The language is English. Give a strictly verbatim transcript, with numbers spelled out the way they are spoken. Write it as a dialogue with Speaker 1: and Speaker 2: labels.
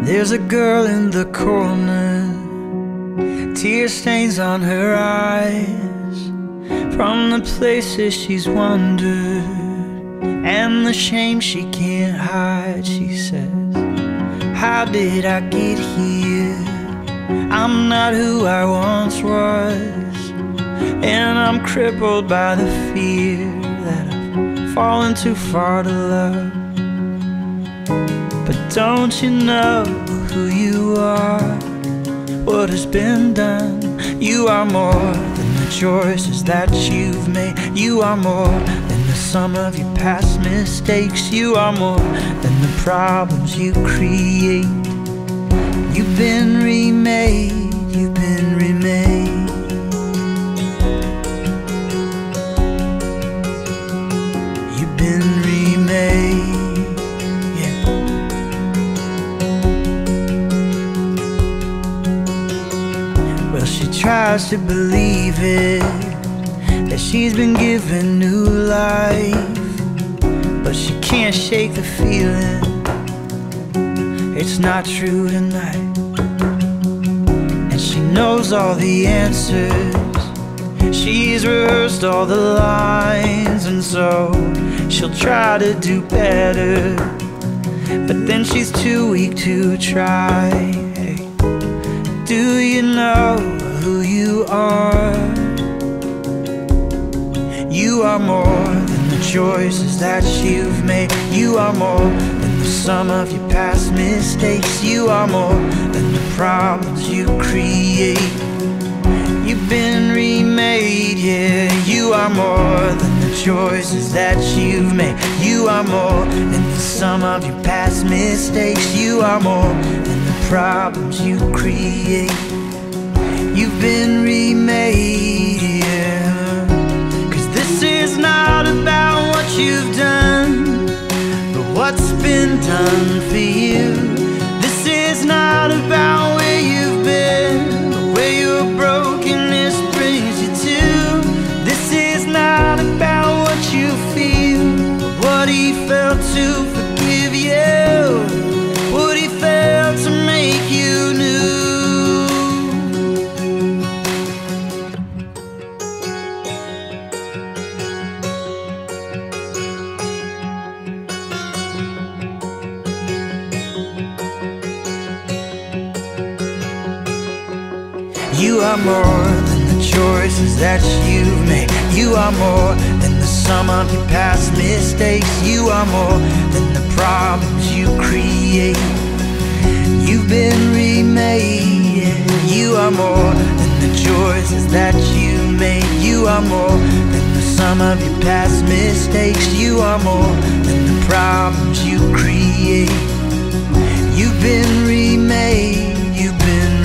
Speaker 1: There's a girl in the corner, tear stains on her eyes, from the places she's wandered and the shame she can't hide. She says, how did I get here? I'm not who I once was, and I'm crippled by the fear that I've fallen too far to love. But don't you know who you are? What has been done? You are more than the choices that you've made. You are more than the sum of your past mistakes. You are more than the problems you create. You've been remade. You've been remade. You've been remade. She tries to believe it, that she's been given new life, but she can't shake the feeling it's not true tonight. And she knows all the answers, she's rehearsed all the lines, and so she'll try to do better, but then she's too weak to try. Do you know who you are? You are more than the choices that you've made. You are more than the sum of your past mistakes. You are more than the problems you create. You've been remade, yeah. You are more than the choices that you've made. You are more than the sum of your past mistakes. You are more than the problems you create. You've been remade, yeah. Cause this is not about what you've done, but what's been done for you. This is not about where you've been, but where your brokenness brings you to. This is not about what you feel, but what he felt to forgive you, what he felt to make you new. You are more than the choices that you've made. You are more than the sum of your past mistakes. You are more than the problems you create. You've been remade. You are more than the choices that you made. You are more than the sum of your past mistakes. You are more than the problems you create. You've been remade. You've been